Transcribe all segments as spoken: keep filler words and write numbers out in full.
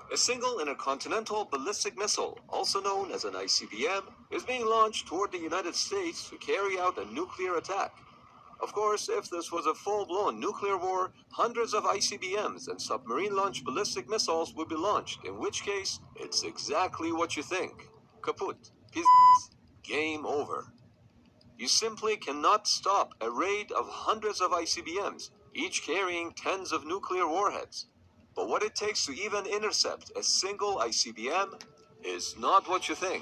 A single intercontinental ballistic missile, also known as an I C B M, is being launched toward the United States to carry out a nuclear attack. Of course, if this was a full-blown nuclear war, hundreds of I C B Ms and submarine-launched ballistic missiles would be launched, in which case, it's exactly what you think. Kaput. Piz- Game over. You simply cannot stop a raid of hundreds of I C B Ms, each carrying tens of nuclear warheads. But what it takes to even intercept a single I C B M is not what you think.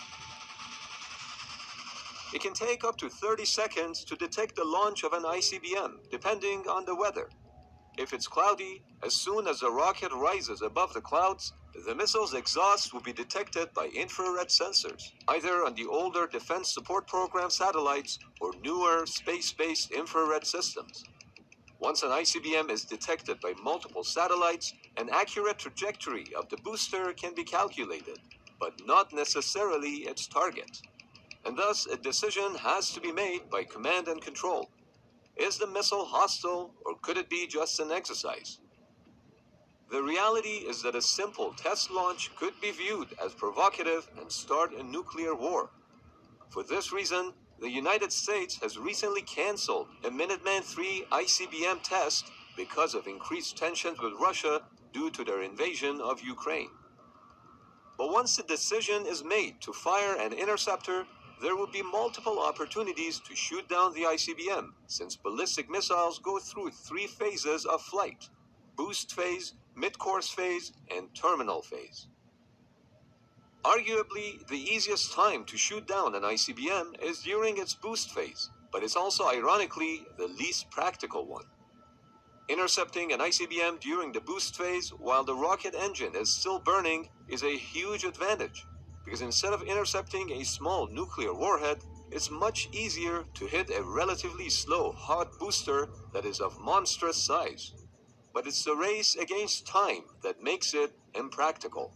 It can take up to thirty seconds to detect the launch of an I C B M, depending on the weather. If it's cloudy, as soon as the rocket rises above the clouds, the missile's exhaust will be detected by infrared sensors, either on the older Defense Support Program satellites or newer space-based infrared systems. Once an I C B M is detected by multiple satellites, an accurate trajectory of the booster can be calculated, but not necessarily its target. And thus, a decision has to be made by command and control. Is the missile hostile, or could it be just an exercise? The reality is that a simple test launch could be viewed as provocative and start a nuclear war. For this reason, the United States has recently canceled a Minuteman three I C B M test because of increased tensions with Russia due to their invasion of Ukraine. But once the decision is made to fire an interceptor, there will be multiple opportunities to shoot down the I C B M, since ballistic missiles go through three phases of flight: boost phase, mid-course phase, and terminal phase. Arguably, the easiest time to shoot down an I C B M is during its boost phase, but it's also ironically the least practical one. Intercepting an I C B M during the boost phase while the rocket engine is still burning is a huge advantage, because instead of intercepting a small nuclear warhead, it's much easier to hit a relatively slow hot booster that is of monstrous size. But it's the race against time that makes it impractical.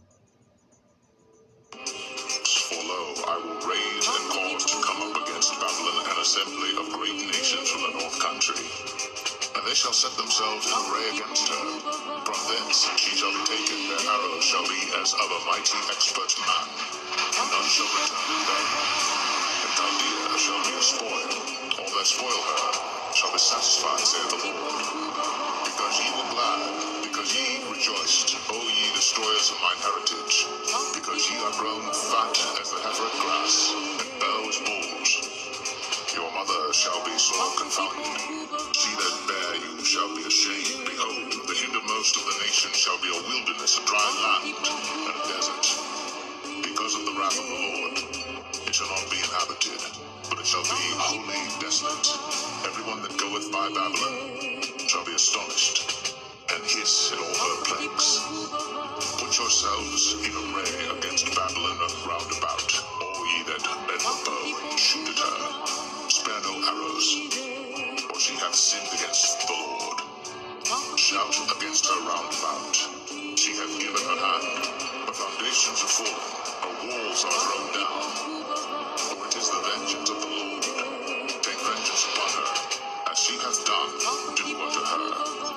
For lo, I will raise and cause to come up against Babylon an assembly of great nations from the north country. And they shall set themselves in array against her. From thence she shall be taken, their arrows shall be as of a mighty expert man. And none shall return them. And Chaldea shall be a spoil. All that spoil her shall be satisfied, saith the Lord. Because ye were glad, because ye rejoiced, O ye destroyers of mine heritage, because ye are grown fat as the heifer at grass, and bow as bulls. Your mother shall be sore confounded. She that bare you shall be ashamed. Behold, the hindermost of the nations shall be a wilderness, a dry land, and a desert. Because of the wrath of the Lord, it shall not be inhabited, but it shall be wholly desolate. Everyone that goeth by Babylon shall be astonished, and hiss at all her plagues. Put yourselves in array against Babylon round about, all ye that bend the bow and shoot at her. Spare no arrows, for she hath sinned against the Lord. Shout against her round about. She hath given her hand. Her foundations are fallen, her walls are thrown down. For it is the vengeance of the Lord. Take vengeance upon her, as she hath done, do unto her.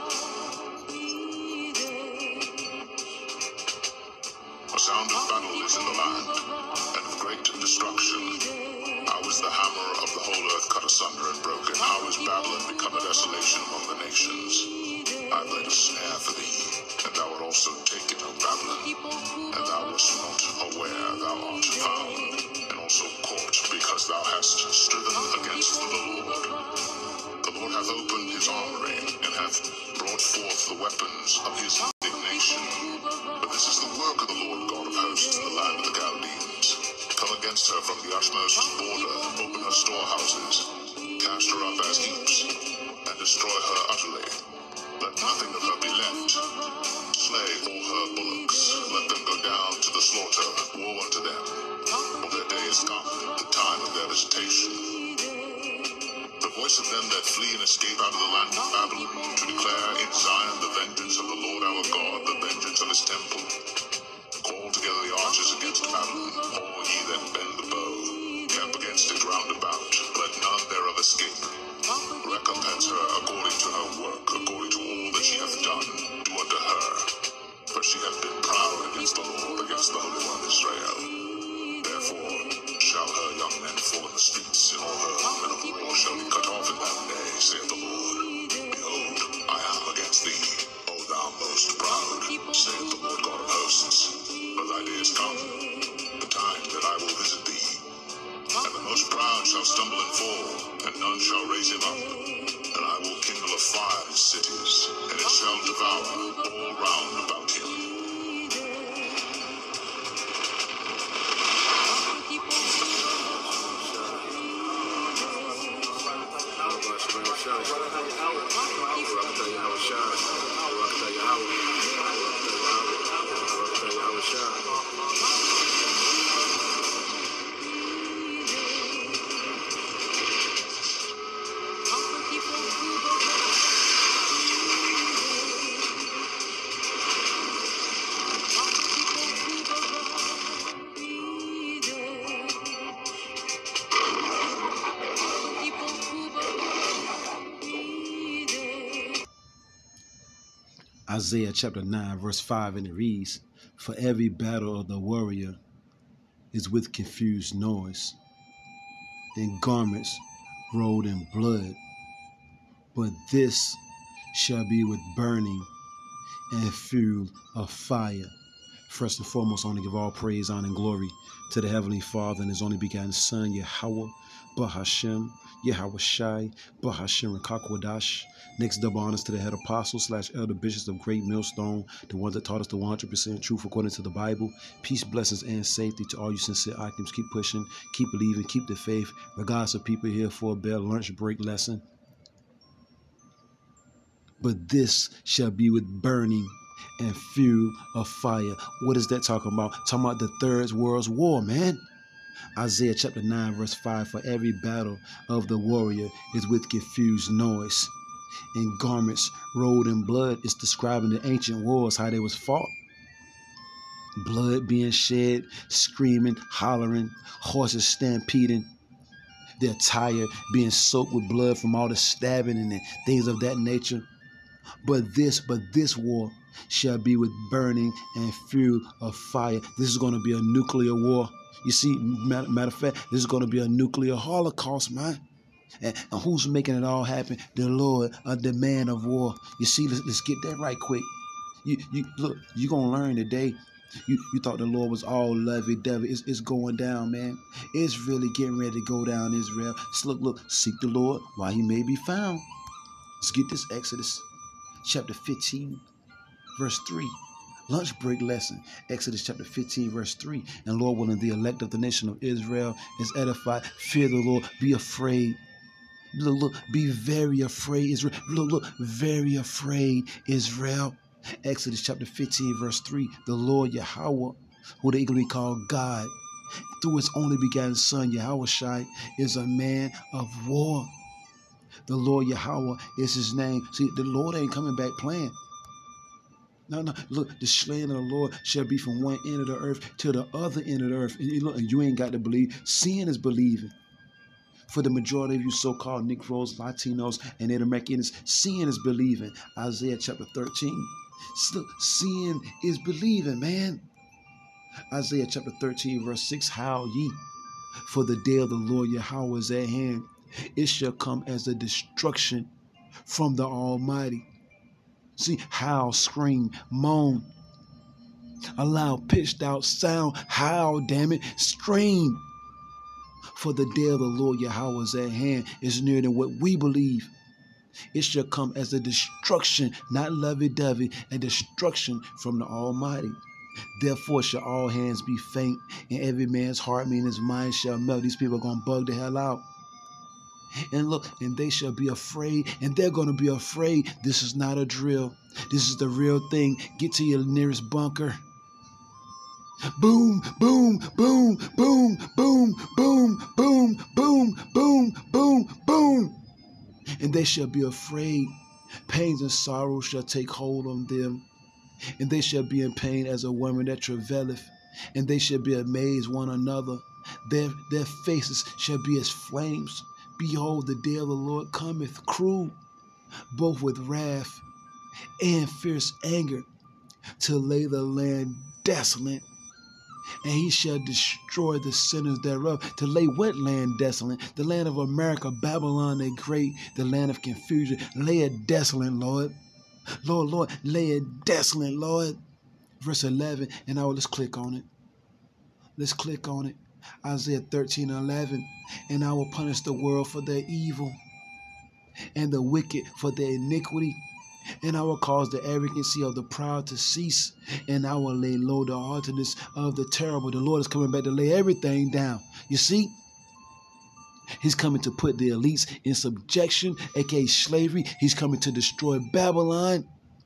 A sound of battle is in the land, and of great destruction. How is the hammer of the whole earth cut asunder and broken? How is Babylon become a desolation among the nations? I have laid a snare for thee, and thou art also taken, O Babylon, and thou wast not aware thou art found, and also caught, because thou hast striven against the Lord. The Lord hath opened his armory, and hath brought forth the weapons of his indignation. But this is the work of the Lord God of hosts in the land of the Chaldeans. Come against her from the utmost border, open her storehouses, cast her up as heaps, and destroy her utterly. Let nothing of her be left. Slay all her bullocks, let them go down to the slaughter. Woe unto them, for their day is come, the time of their visitation. The voice of them that flee and escape out of the land of Babylon, to declare in Zion the vengeance of the Lord our God, the vengeance of his temple. Call together the archers against Babylon, all ye that bend the bow. Camp against it round about, let none thereof escape. Recompense her according to her work, according to all that she hath done, do unto her. For she hath been proud stumble and fall, and none shall raise him up. And I will kindle a fire in his cities, and it shall devour all round about him. Isaiah chapter nine, verse five, and it reads, "For every battle of the warrior is with confused noise, and garments rolled in blood. But this shall be with burning and fuel of fire." First and foremost, I want to give all praise, honor, and glory to the Heavenly Father and His only begotten Son, Yahweh, Bahashem, Yahweh Shai, Bahashem Rakakwadash. Next, double honors to the head apostle slash elder bishops of Great Millstone, the ones that taught us the one hundred percent truth according to the Bible. Peace, blessings, and safety to all you sincere items. Keep pushing, keep believing, keep the faith, regardless of people here for a bell lunch break lesson. But this shall be with burning and fuel of fire. What is that talking about? Talking about the Third World War, man. Isaiah chapter nine, verse five, "For every battle of the warrior is with confused noise, and garments rolled in blood." It's describing the ancient wars, how they was fought. Blood being shed, screaming, hollering, horses stampeding, their attire being soaked with blood from all the stabbing and things of that nature. But this, but this war shall be with burning and fuel of fire. This is going to be a nuclear war. You see, matter, matter of fact, this is going to be a nuclear holocaust, man. And, and who's making it all happen? The Lord, a the man of war. You see, let's, let's get that right quick. You, you look, you're going to learn today. You, you thought the Lord was all lovey-dovey. It's, it's going down, man. It's really getting ready to go down, Israel. So look, look, seek the Lord while he may be found. Let's get this Exodus chapter fifteen, verse three. Lunch break lesson. Exodus chapter fifteen, verse three. "And Lord willing, the elect of the nation of Israel is edified. Fear the Lord. Be afraid." Look, look, be very afraid, Israel. Look, look, very afraid, Israel. Exodus chapter fifteen, verse three. "The Lord Yahweh, who they eagerly call God, through his only begotten Son, Yahweh Shai, is a man of war." The Lord Yahweh is his name. See, the Lord ain't coming back playing. No, no, look, the slaying of the Lord shall be from one end of the earth to the other end of the earth. And you, look, and you ain't got to believe. Seeing is believing. For the majority of you so-called Negroes, Latinos, and Native Americans, seeing is believing. Isaiah chapter thirteen. Look, seeing is believing, man. Isaiah chapter thirteen, verse six. "Howl ye, for the day of the Lord Yahweh is at hand. It shall come as a destruction from the Almighty." See, howl, scream, moan, a loud pitched out sound. Howl, damn it, scream. For the day of the Lord Yahweh is at hand, is nearer than what we believe. It shall come as a destruction, not lovey-dovey, a destruction from the Almighty. Therefore shall all hands be faint, and every man's heart, meaning his mind, shall melt. These people are going to bug the hell out. And look, and they shall be afraid, and they're going to be afraid. This is not a drill. This is the real thing. Get to your nearest bunker. Boom, boom, boom, boom, boom, boom, boom, boom, boom, boom, boom. "And they shall be afraid. Pains and sorrow shall take hold on them. And they shall be in pain as a woman that travaileth. And they shall be amazed one another. Their, their faces shall be as flames. Behold, the day of the Lord cometh, cruel, both with wrath and fierce anger, to lay the land desolate. And he shall destroy the sinners thereof." To lay what land desolate? The land of America, Babylon the Great, the land of confusion. Lay it desolate, Lord. Lord, Lord, lay it desolate, Lord. Verse eleven, and now let's click on it. Let's click on it. Isaiah thirteen and eleven. And I will punish the world for their evil and the wicked for their iniquity. And I will cause the arrogancy of the proud to cease. And I will lay low the haughtiness of the terrible. The Lord is coming back to lay everything down. You see? He's coming to put the elites in subjection, aka slavery. He's coming to destroy Babylon.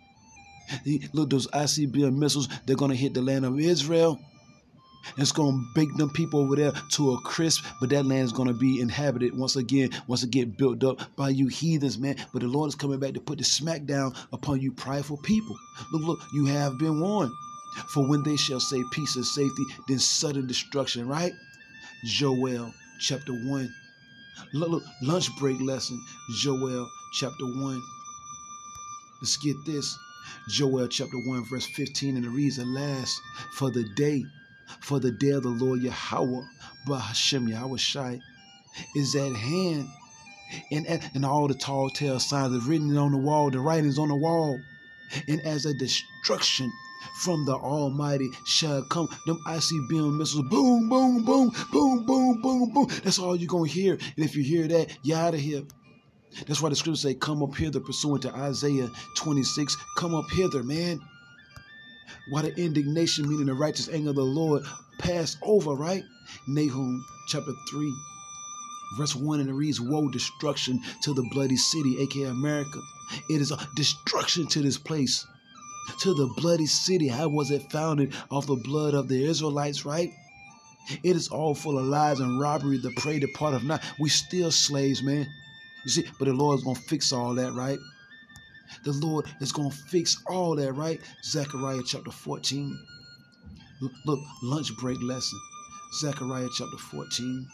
Look, those I C B M missiles, they're going to hit the land of Israel. It's going to bake them people over there to a crisp, but that land is going to be inhabited once again, once again built up by you heathens, man. But the Lord is coming back to put the smack down upon you prideful people. Look, look, you have been warned. For when they shall say peace and safety, then sudden destruction, right? Joel chapter one. Look, look, lunch break lesson, Joel chapter one. Let's get this. Joel chapter one, verse fifteen, and it reads, alas, for the day, for the day of the Lord Yahweh, Bahashem Yahweh Shai, is at hand. And, and all the tall tale signs are written on the wall, the writings on the wall. And as a destruction from the Almighty shall come, them I C B M missiles, boom, boom, boom, boom, boom, boom, boom. That's all you're going to hear. And if you hear that, you're out of here. That's why the scriptures say, come up hither, pursuant to Isaiah twenty-six. Come up hither, man. Why the indignation, meaning the righteous anger of the Lord, pass over, right? Nahum chapter three, verse one, and it reads, woe, destruction to the bloody city, aka America. It is a destruction to this place, to the bloody city. How was it founded? Off the blood of the Israelites, right? It is all full of lies and robbery, the prey, the part of not. We still slaves, man. You see, but the Lord is going to fix all that, right? The Lord is going to fix all that, right? Zechariah chapter fourteen. Look, look, lunch break lesson. Zechariah chapter fourteen,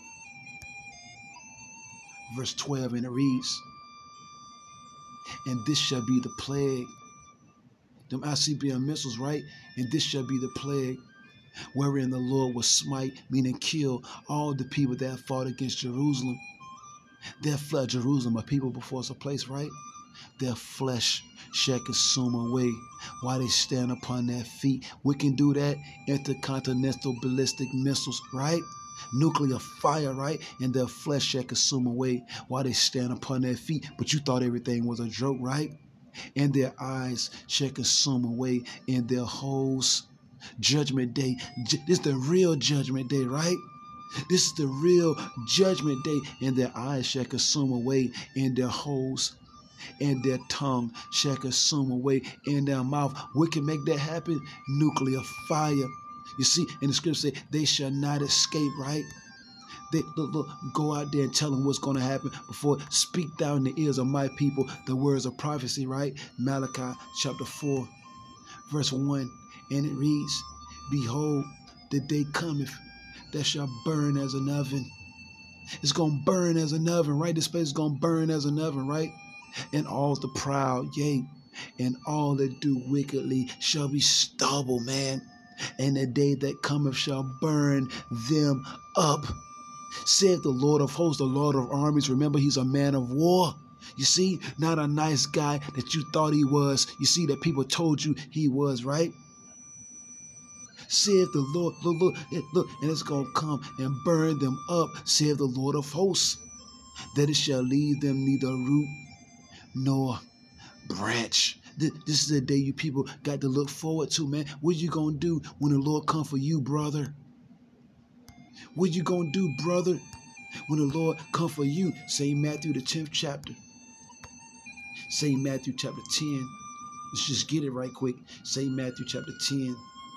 verse twelve, and it reads, and this shall be the plague. Them I C B M missiles, right? And this shall be the plague wherein the Lord will smite, meaning kill, all the people that fought against Jerusalem. Their flesh, Jerusalem, a people before us a place, right? Their flesh shall consume away while they stand upon their feet. We can do that. Intercontinental ballistic missiles, right? Nuclear fire, right? And their flesh shall consume away while they stand upon their feet. But you thought everything was a joke, right? And their eyes shall consume away in their holes. Judgment day. This is the real judgment day, right? This is the real judgment day, and their eyes shall consume away in their holes, and their tongue shall consume away in their mouth. We can make that happen. Nuclear fire. You see, in the scripture say, they shall not escape, right? They look, look, go out there and tell them what's going to happen before. Speak down in the ears of my people the words of prophecy, right? Malachi chapter four, verse one, and it reads, behold, the day cometh that shall burn as an oven. It's going to burn as an oven, right? This place is going to burn as an oven, right? And all the proud, yea, and all that do wickedly shall be stubble, man. And the day that cometh shall burn them up. Said the Lord of hosts, the Lord of armies. Remember, he's a man of war. You see, not a nice guy that you thought he was. You see, that people told you he was, right? Saith the Lord, look, look, look, and it's going to come and burn them up, saith the Lord of hosts, that it shall leave them neither root nor branch. This is the day you people got to look forward to, man. What you going to do when the Lord come for you, brother? What you going to do, brother, when the Lord come for you? Saint Matthew, the tenth chapter. Saint Matthew chapter ten. Let's just get it right quick. Saint Matthew chapter ten.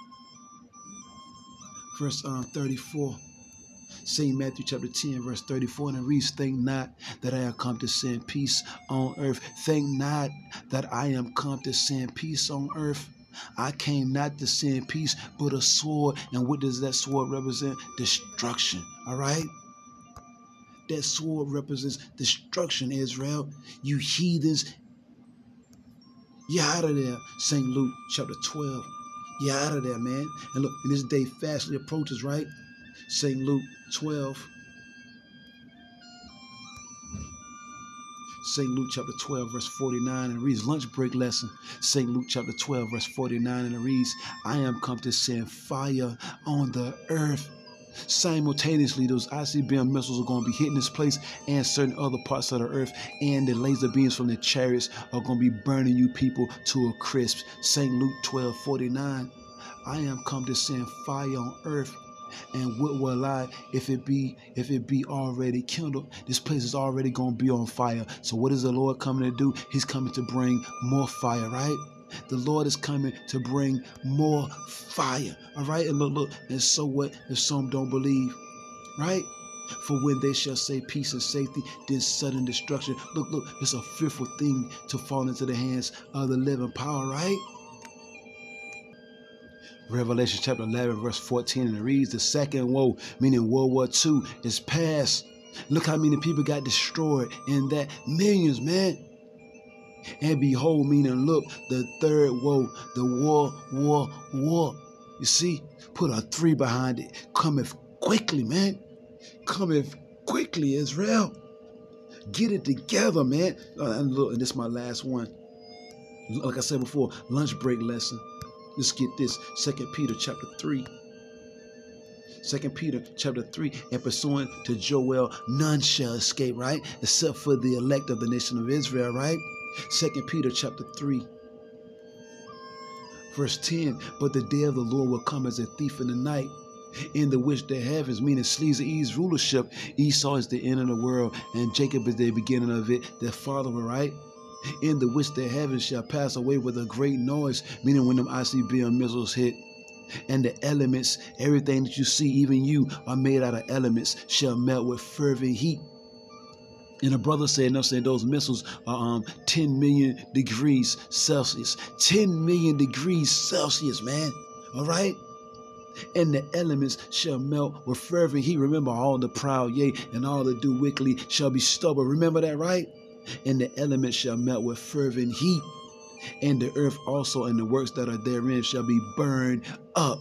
Verse um, thirty-four. Saint Matthew chapter ten, verse thirty-four, and it reads, think not that I am come to send peace on earth. Think not that I am come to send peace on earth. I came not to send peace, but a sword. And what does that sword represent? Destruction, all right? That sword represents destruction, Israel. You heathens, you're out of there. Saint Luke chapter twelve. You're out of there, man. And look, and this day fastly approaches, right? Saint Luke twelve. Saint Luke chapter twelve, verse forty-nine, and it reads, lunch break lesson. Saint Luke chapter twelve, verse forty-nine, and it reads, I am come to send fire on the earth. Simultaneously, those I C B M missiles are going to be hitting this place and certain other parts of the earth, and the laser beams from the chariots are going to be burning you people to a crisp. Saint Luke twelve forty-nine. I am come to send fire on earth, and what will I if it be if it be already kindled? This place is already going to be on fire. So what is the Lord coming to do? He's coming to bring more fire, right? The Lord is coming to bring more fire. All right. And look, look. And so what if some don't believe? Right? For when they shall say peace and safety, then sudden destruction. Look, look. It's a fearful thing to fall into the hands of the living power. Right? Revelation chapter eleven, verse fourteen, and it reads, the second woe, meaning World War Two, is past. Look how many people got destroyed in that. Millions, man. And behold, meaning look, the third woe, the war, war, war. You see, put a three behind it. Cometh quickly, man. Cometh quickly, Israel. Get it together, man. Uh, and look, and this is my last one. Like I said before, lunch break lesson. Let's get this. Second Peter chapter three. Second Peter chapter three, and pursuant to Joel, none shall escape, right? Except for the elect of the nation of Israel, right? Second Peter chapter three, verse ten, but the day of the Lord will come as a thief in the night, in the which the heavens, meaning Sleezer E's rulership, Esau is the end of the world, and Jacob is the beginning of it, their father, right? In the which the heavens shall pass away with a great noise, meaning when them I C B M missiles hit. And the elements, everything that you see, even you, are made out of elements, shall melt with fervent heat. And a brother said, no, saying those missiles are um, ten million degrees Celsius. ten million degrees Celsius, man. All right? And the elements shall melt with fervent heat. Remember, all the proud, yea, and all that do wickedly shall be stubborn. Remember that, right? And the elements shall melt with fervent heat. And the earth also and the works that are therein shall be burned up.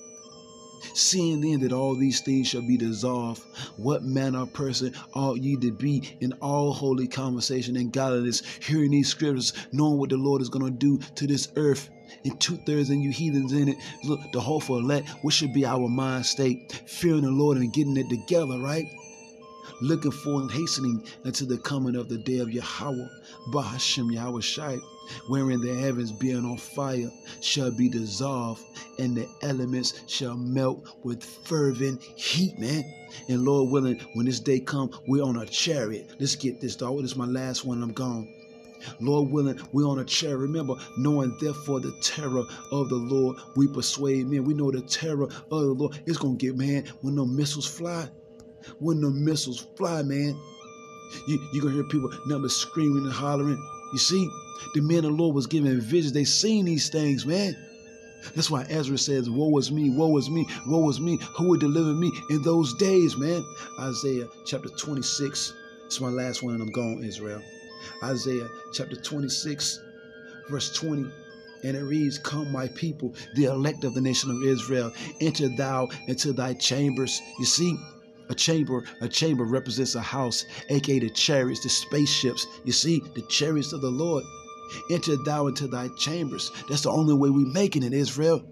Seeing then that all these things shall be dissolved, what manner of person ought ye to be in all holy conversation and godliness, hearing these scriptures, knowing what the Lord is going to do to this earth, and two-thirds of you heathens in it. Look, the hopeful elect, what should be our mind state? Fearing the Lord and getting it together, right? Looking for and hastening unto the coming of the day of Yahweh, Bahashem Yahweh Shai, wherein the heavens being on fire shall be dissolved, and the elements shall melt with fervent heat, man. And Lord willing, when this day come, we're on a chariot. Let's get this, dog. This is my last one. I'm gone. Lord willing, we're on a chariot. Remember, knowing therefore the terror of the Lord, we persuade men. We know the terror of the Lord. It's going to get, man, when the missiles fly. When the missiles fly, man, you, you're going to hear people number screaming and hollering. You see, the men of the Lord was giving visions. They seen these things, man. That's why Ezra says, woe is me, woe is me, woe is me. Who would deliver me in those days, man? Isaiah chapter twenty-six. It's my last one and I'm gone, Israel. Isaiah chapter twenty-six, verse twenty. And it reads, come, my people, the elect of the nation of Israel, enter thou into thy chambers. You see, A chamber, a chamber represents a house, aka the chariots, the spaceships. You see, the chariots of the Lord. Enter thou into thy chambers. That's the only way we making it, Israel.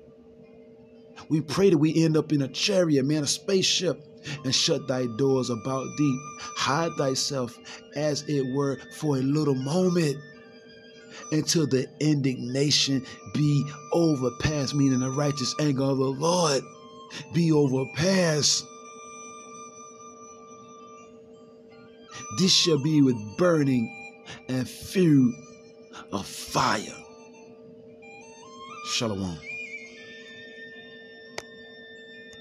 We pray that we end up in a chariot, man, a spaceship, and shut thy doors about thee. Hide thyself, as it were, for a little moment, until the indignation be overpassed, meaning the righteous anger of the Lord be overpassed. This shall be with burning and fury of fire. Shalom.